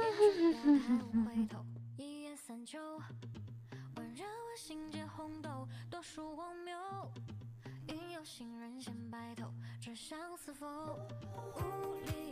应有心人先白头，这相思否无力